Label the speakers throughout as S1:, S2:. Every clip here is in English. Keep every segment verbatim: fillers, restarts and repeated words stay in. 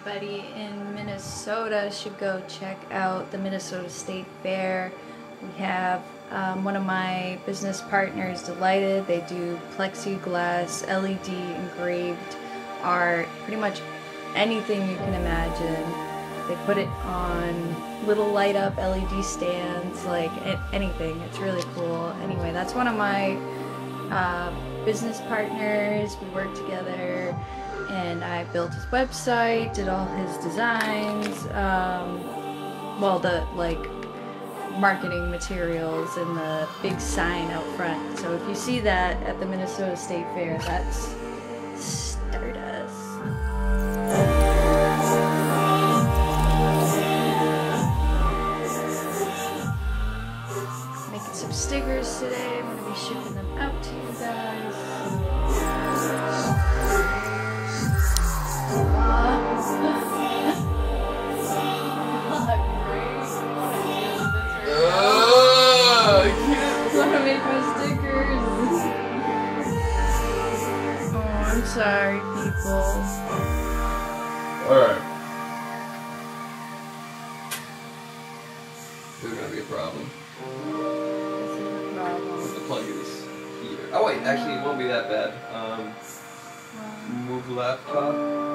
S1: Everybody in Minnesota should go check out the Minnesota State Fair. We have um, one of my business partners, Delighted. They do plexiglass, L E D engraved art, pretty much anything you can imagine. They put it on little light up L E D stands, like anything. It's really cool. Anyway, that's one of my uh, business partners. We work together. And I built his website, did all his designs, um, well, the like marketing materials and the big sign out front. So if you see that at the Minnesota State Fair, that's Stardust. Making some stickers today. I'm going to be shipping them out to you guys. Sorry, people.
S2: Alright. This is gonna be a problem.
S1: This is a problem.
S2: The plug is here. Oh wait, actually it won't be that bad. Um,
S1: um,
S2: move laptop.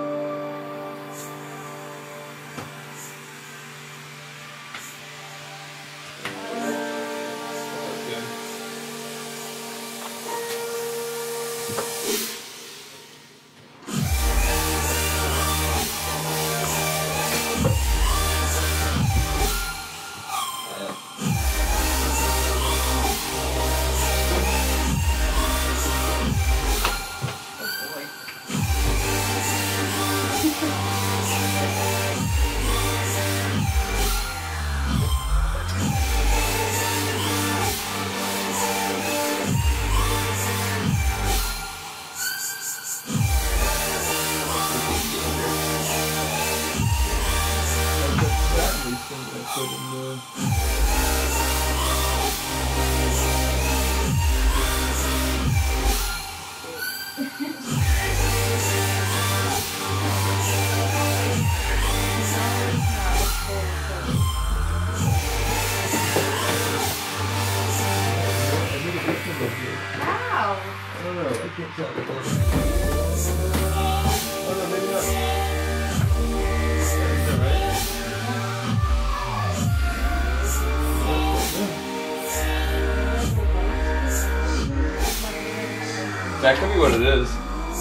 S2: That could be what it is.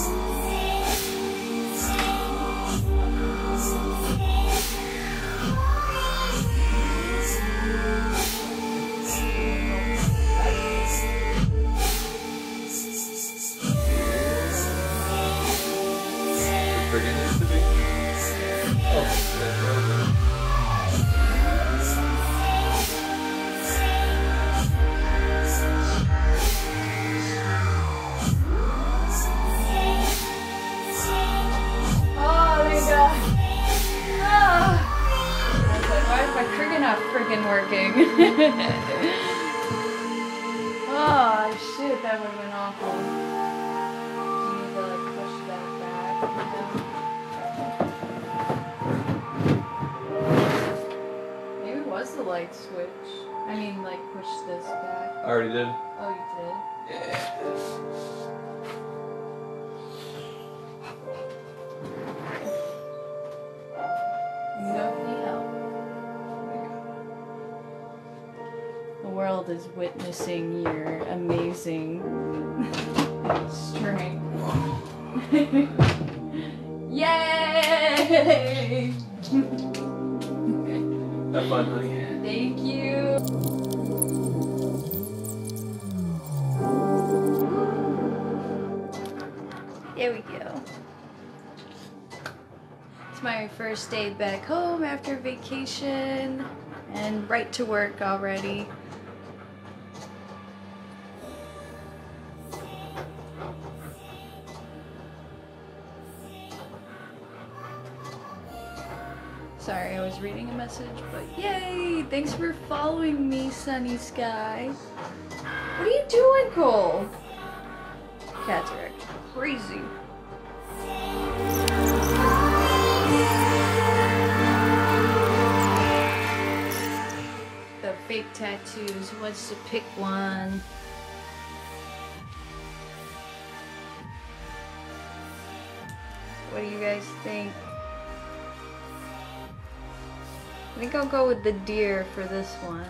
S1: Working. Oh shit, that would have been awful. You need to like push that back. You know? Maybe it was the light switch. I mean, like push this back.
S2: I already did.
S1: Oh, you did?
S2: Yeah.
S1: The world is witnessing your amazing strength. Yay!
S2: Have fun, honey.
S1: Thank you. There we go. It's my first day back home after vacation and right to work already. Sorry, I was reading a message, but yay! Thanks for following me, Sunny Sky. What are you doing, Cole? Cats are acting crazy. tattoos. Who wants to pick one? What do you guys think? I think I'll go with the deer for this one.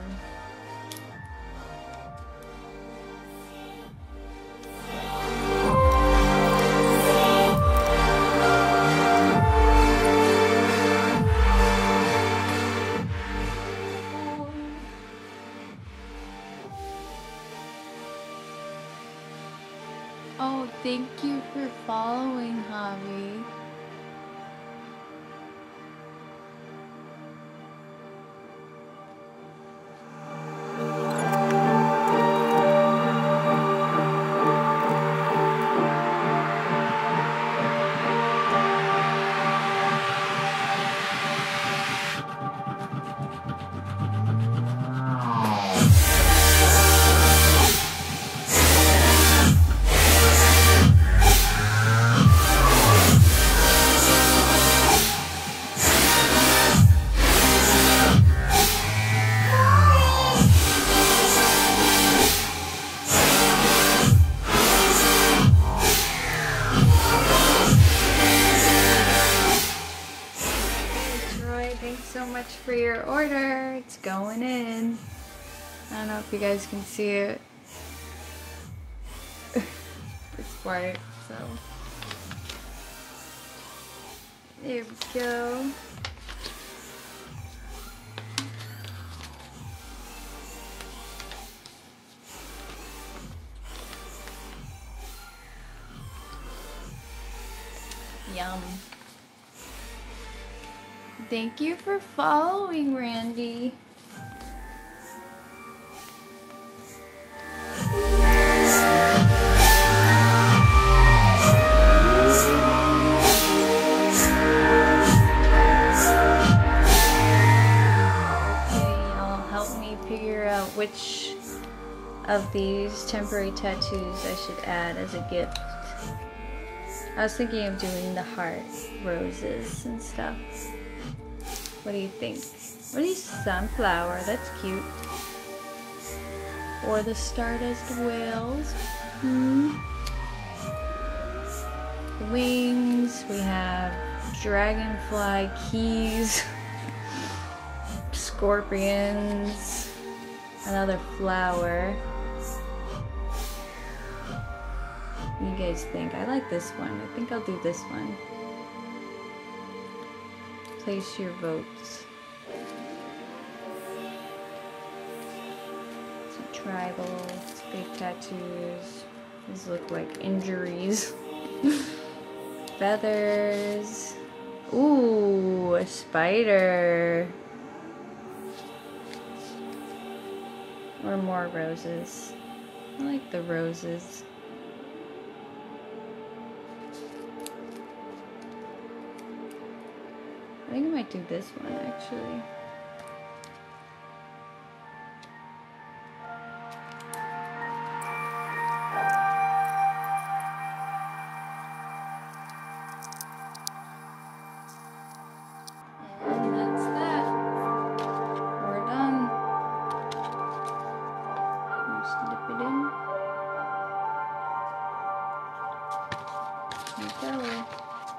S1: Oh, thank you for following, Javi. So much for your order. It's going in. I don't know if you guys can see it. It's white, so there we go. Yum. Thank you for following, Randy. Which of these temporary tattoos I should add as a gift. I was thinking of doing the heart roses and stuff. What do you think? What is sunflower? That's cute. Or the Stardust whales. Hmm. Wings. We have dragonfly keys. Scorpions. Another flower. What do you guys think? I like this one. I think I'll do this one. Place your votes. Some tribals, big tattoos. These look like injuries. Feathers. Ooh, a spider. Or more roses. I like the roses. I think I might do this one actually. And that's that. We're done. Slip it in. There we go.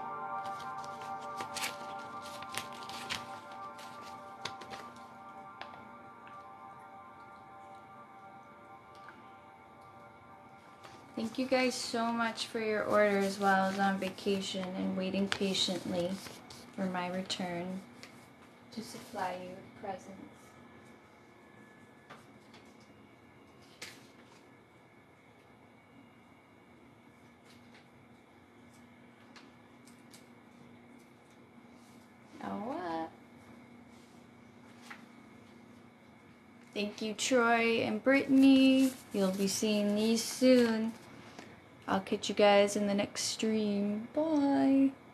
S1: Thank you guys so much for your orders while I was on vacation and waiting patiently for my return to supply you with presents. Thank you, Troy and Brittany. You'll be seeing these soon. I'll catch you guys in the next stream. Bye.